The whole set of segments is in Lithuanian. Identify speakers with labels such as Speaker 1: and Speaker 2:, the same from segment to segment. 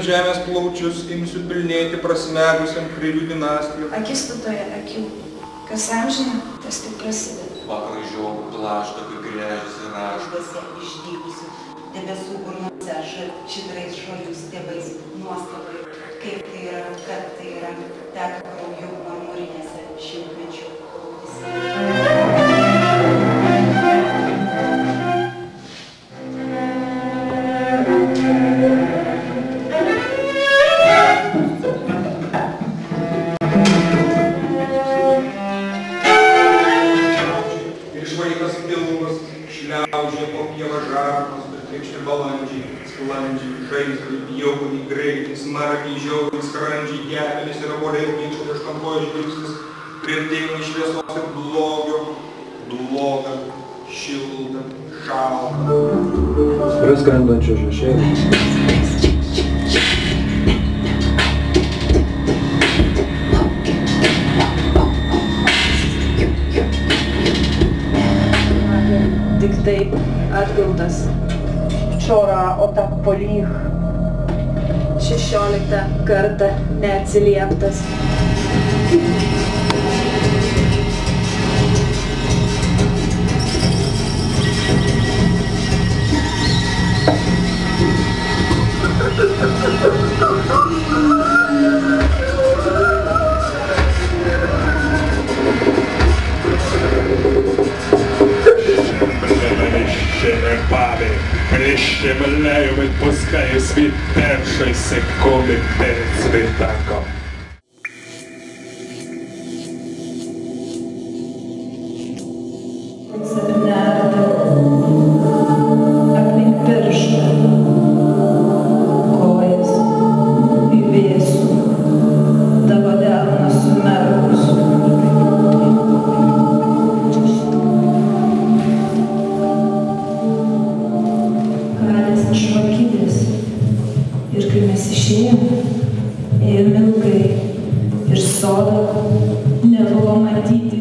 Speaker 1: žemės plaučius imsiu pilnėti prasmegusiam kreivių dinastijų.
Speaker 2: Akistatoje akių, kas amžina, tas tik prasideda.
Speaker 3: Vakaro žiogų plašta, kai grėžiasi raštas.
Speaker 4: Dvasia išdygusių, debesų burnose, šitrais žolių stiebais, nuostabai, kaip tai yra, kad tai yra, teka krauju marmurinėse šimtmečių klausys.
Speaker 1: Šliaužė po pievą žarnos, betrikšti balandžiai, sklandžiai, žaizdai, bjauriai, greitai, smarkiai, žiauriai, skrandžiai, gebelis ir obuoliai, nykštai, štampojo žvilgsnis, priartėjimai šviesos ir blogio, bloga, šilta, šalta.
Speaker 5: Praskrendančio šešėlis.
Speaker 2: Taip atgautas.
Speaker 6: Вчора отак поліг.
Speaker 2: 16 kartą neatsilieptas.
Speaker 7: Ще милею відпускаю світ першої секунди перед світанком.
Speaker 6: Aplink pirštą, kojas, į vėsų, tavo delną sumerkus. Švakidės. Ir kai mes išėjome, ėjome ilgai ir sodo nebuvo matyti.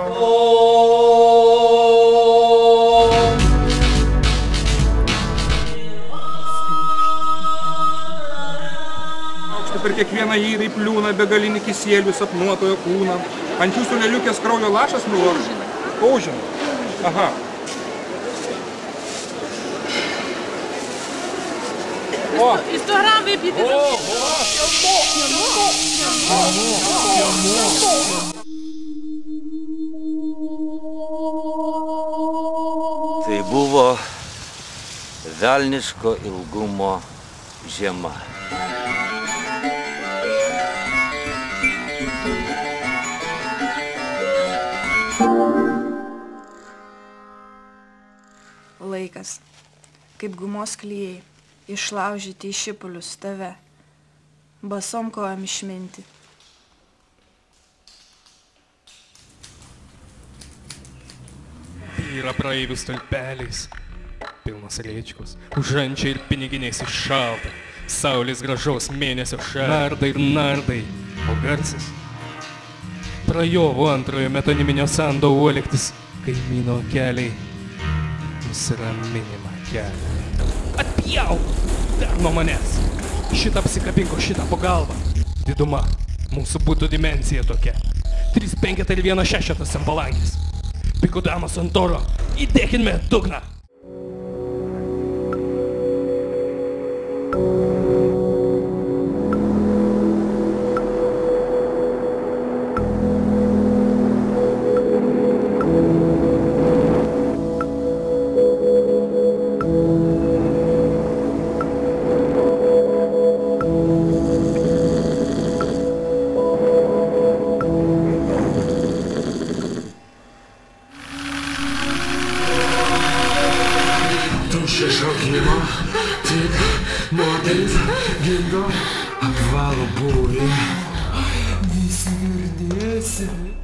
Speaker 1: Per kiekvieną įrį pliūna begalinį kisėlių sapnuotojo kūną. Ant jūsų leliukės kraujo lašas, milord? Paužinai. Aha.
Speaker 8: O! 100 грам вип'єте.
Speaker 9: Tai buvo velniško ilgumo žiema.
Speaker 2: Laikas, kaip gumos klijai, išlaužyti į šipulius tave, basom kojom išminti.
Speaker 7: Yra praeivių stulpeliais, pilnos rėčkos, užančiai ir piniginiais iššalta, saulės gražaus mėnesio nardai ir nardai, o garsas prajovo antrojo metoniminio sando uolektis, kaimyno keliai, nusiraminimą kelią. Atpjauk! Dar nuo manęs! Šitą apsikabinko, šitą po galvą. Diduma, mūsų būtų dimensija tokia. 3 5 ir 1 6 ant palangės. Pikudamos ant oro, įdėkime dugną.
Speaker 10: Šešokimo, taip, moteris gimdo apvalo būvį. Nesmirdėsi.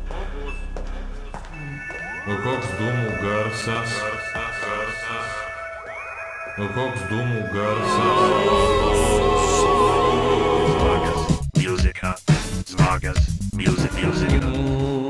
Speaker 11: O koks dūmų garsas? O koks dūmų garsas?
Speaker 12: Zvagas, muzika, zvagas, music.